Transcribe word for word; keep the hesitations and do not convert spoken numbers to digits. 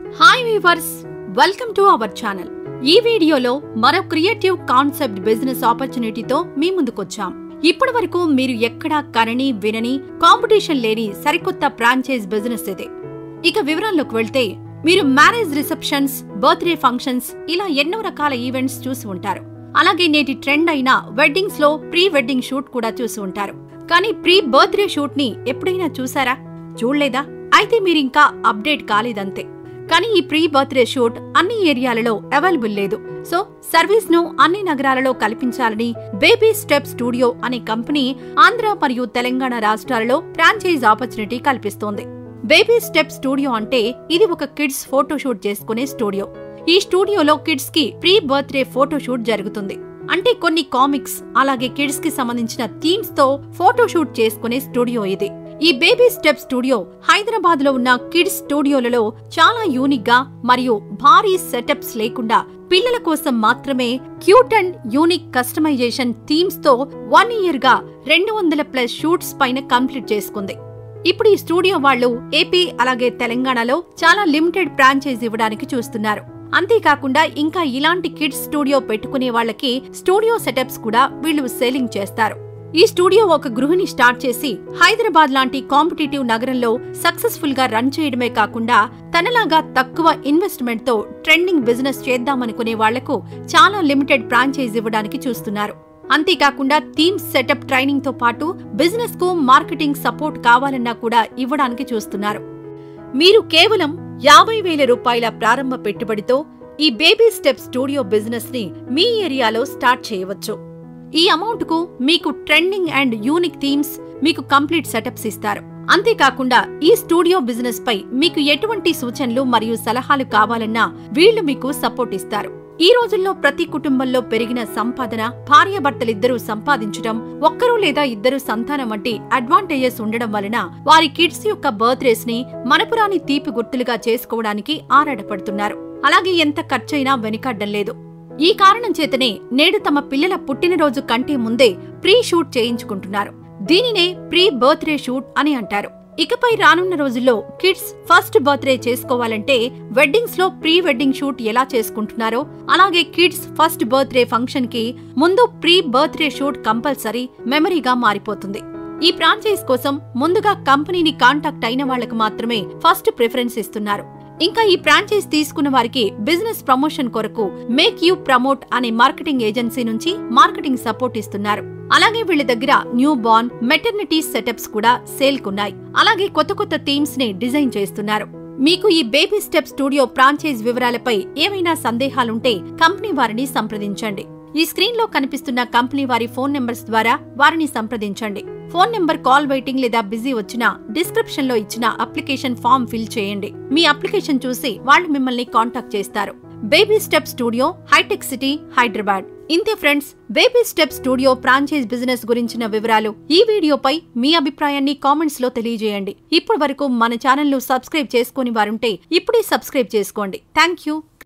Hi viewers, welcome to our channel. ఈ వీడియోలో మరో క్రియేటివ్ కాన్సెప్ట్ బిజినెస్ ఆపర్చునిటీతో మీ ముందుకొచ్చాం. ఇప్పటి వరకు మీరు ఎక్కడా కనని వినని కాంపిటీషన్ లేని సరికొత్త ఫ్రాంచైజ్ బిజినెస్ ఇది. ఇక వివరాల్లోకి వెళ్తే, మీరు మ్యారేజ్ రిసెప్షన్స్, బర్త్డే ఫంక్షన్స్ ఇలా ఎన్నో రకాల ఈవెంట్స్ చూసి ఉంటారు. అలాగే నేటి ట్రెండ్ అయిన వెడ్డింగ్స్ లో ప్రీ వెడ్డింగ్ షూట్ కూడా చూసి ఉంటారు. కానీ ప్రీ బర్త్డే షూట్ ని ఎప్పుడైనా చూసారా? చూడలేదా? అయితే మీరింకా అప్డేట్ కాలేదంతే. కానీ ఈ ప్రీ బర్త్డే షూట్ అన్ని ఏరియాలలో అవైలబుల్ లేదు. సో సర్వీస్ ను అన్ని నగరాలలో కల్పించాలని బేబీ స్టెప్ స్టూడియో అనే కంపెనీ ఆంధ్ర మరియు తెలంగాణ రాష్ట్రాలలో ఫ్రాంచైజ్ ఆపర్చునిటీ కల్పిస్తోంది. బేబీ స్టెప్ స్టూడియో అంటే ఇది ఒక కిడ్స్ ఫోటోషూట్ చేసుకునే స్టూడియో. ఈ స్టూడియోలో కిడ్స్ కి ప్రీ బర్త్డే ఫోటోషూట్ జరుగుతుంది. అంటే కొన్ని కామిక్స్ అలాగే కిడ్స్ కి సంబంధించిన థీమ్స్ తో ఫోటోషూట్ చేసుకునే స్టూడియో ఇది. ఈ బేబీ స్టెప్ స్టూడియో హైదరాబాద్ లో ఉన్న కిడ్స్ స్టూడియోలలో చాలా యూనిక్ గా మరియు భారీ సెటప్స్ లేకుండా పిల్లల కోసం మాత్రమే cute and unique customisation themes తో వన్ ఇయర్ గా రెండు వందల ప్లస్ షూట్స్ పైన కంప్లీట్ చేసుకుంది. ఇప్పుడు ఈ స్టూడియో వాళ్ళు ఏపీ అలాగే తెలంగాణలో చాలా లిమిటెడ్ ఫ్రాంచైజ్ ఇవ్వడానికి చూస్తున్నారు. అంతేకాకుండా ఇంకా ఇలాంటి కిడ్స్ స్టూడియో పెట్టుకునే వాళ్ళకి స్టూడియో సెటప్స్ కూడా వీళ్ళు సేలింగ్ చేస్తారు. ఈ స్టూడియో ఒక గృహిణి స్టార్ట్ చేసి హైదరాబాద్ లాంటి కాంపిటేటివ్ నగరంలో సక్సెస్ఫుల్ గా రన్ చేయడమే కాకుండా తనలాగా తక్కువ ఇన్వెస్ట్మెంట్ తో ట్రెండింగ్ బిజినెస్ చేద్దామనుకునే వాళ్లకు చాలా లిమిటెడ్ ఫ్రాంచైజ్ ఇవ్వడానికి చూస్తున్నారు. అంతేకాకుండా థీమ్ సెటప్ ట్రైనింగ్ తో పాటు బిజినెస్ కు మార్కెటింగ్ సపోర్ట్ కావాలన్నా కూడా ఇవ్వడానికి చూస్తున్నారు. మీరు కేవలం యాభై వేల రూపాయల ప్రారంభ పెట్టుబడితో ఈ బేబీ స్టెప్ స్టూడియో బిజినెస్ ని మీ ఏరియాలో స్టార్ట్ చేయవచ్చు. ఈ అమౌంట్ కు మీకు ట్రెండింగ్ అండ్ యూనిక్ థీమ్స్, మీకు కంప్లీట్ సెటప్స్ ఇస్తారు. అంతేకాకుండా ఈ స్టూడియో బిజినెస్ పై మీకు ఎటువంటి సూచనలు మరియు సలహాలు కావాలన్నా వీళ్లు మీకు సపోర్ట్ ఇస్తారు. ఈ రోజుల్లో ప్రతి కుటుంబంలో పెరిగిన సంపాదన, భార్యాభర్తలిద్దరూ సంపాదించడం, ఒక్కరు లేదా ఇద్దరు సంతానం వంటి అడ్వాంటేజెస్ ఉండడం వలన వారి కిడ్స్ యొక్క బర్త్డేస్ ని మనపురాని తీపి గుర్తులుగా చేసుకోవడానికి ఆరాటపడుతున్నారు. అలాగే ఎంత ఖర్చైనా వెనుకాడ్డం లేదు. ఈ కారణం చేతనే నేడు తమ పిల్లల పుట్టినరోజు కంటే ముందే ప్రీ షూట్ చేయించుకుంటున్నారు. దీనినే ప్రీ బర్త్డే షూట్ అని అంటారు. ఇకపై రానున్న రోజుల్లో కిడ్స్ ఫస్ట్ బర్త్డే చేసుకోవాలంటే వెడ్డింగ్స్ లో ప్రీ వెడ్డింగ్ షూట్ ఎలా చేసుకుంటున్నారో అలాగే కిడ్స్ ఫస్ట్ బర్త్డే ఫంక్షన్ కి ముందు ప్రీ బర్త్డే షూట్ కంపల్సరీ మెమరీగా మారిపోతుంది. ఈ ఫ్రాంచైజ్ కోసం ముందుగా కంపెనీని కాంటాక్ట్ అయిన వాళ్లకు మాత్రమే ఫస్ట్ ప్రిఫరెన్స్ ఇస్తున్నారు. ఇంకా ఈ ఫ్రాంచైజ్ తీసుకున్న వారికి బిజినెస్ ప్రమోషన్ కొరకు మేక్ యూ ప్రమోట్ అనే మార్కెటింగ్ ఏజెన్సీ నుంచి మార్కెటింగ్ సపోర్ట్ ఇస్తున్నారు. అలాగే వీళ్ళ దగ్గర న్యూ బార్న్, మెటర్నిటీ సెటప్స్ కూడా సేల్ కున్నాయి. అలాగే కొత్త కొత్త థీమ్స్ ని డిజైన్ చేస్తున్నారు. మీకు ఈ బేబీ స్టెప్ స్టూడియో ఫ్రాంచైజ్ వివరాలపై ఏమైనా సందేహాలుంటే కంపెనీ వారిని సంప్రదించండి. ఈ స్క్రీన్ లో కనిపిస్తున్న కంపెనీ వారి ఫోన్ నెంబర్స్ ద్వారా వారిని సంప్రదించండి. ఫోన్ నెంబర్ కాల్ వెయిటింగ్ లేదా బిజీ వచ్చినా డిస్క్రిప్షన్ లో ఇచ్చిన అప్లికేషన్ ఫామ్ ఫిల్ చేయండి. మీ అప్లికేషన్ చూసి వాళ్ళు మిమ్మల్ని కాంటాక్ట్ చేస్తారు. బేబీ స్టెప్ స్టూడియో, హైటెక్ సిటీ, హైదరాబాద్. ఇంతే friends, baby step studio franchise business గురించిన వివరాలు. ఈ వీడియోపై మీ అభిప్రాయాన్ని కామెంట్స్ లో తెలియజేయండి. ఇప్పటి వరకు మన ఛానల్ ను సబ్స్క్రైబ్ చేసుకుని వారుంటే ఇప్పుడే సబ్స్క్రైబ్ చేసుకోండి. Thank you.